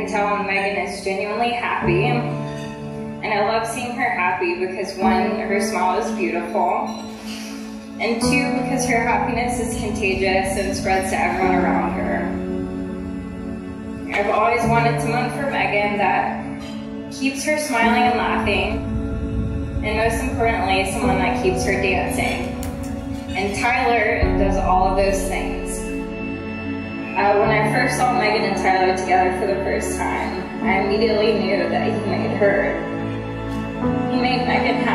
can tell when Megan is genuinely happy. And I love seeing her happy because one, her smile is beautiful, and two, because her happiness is contagious and spreads to everyone around her. I've always wanted someone for Megan that keeps her smiling and laughing, and most importantly, someone that keeps her dancing. And Tyler does all of those things. When I first saw Megan and Tyler together for the first time, I immediately knew that he made Megan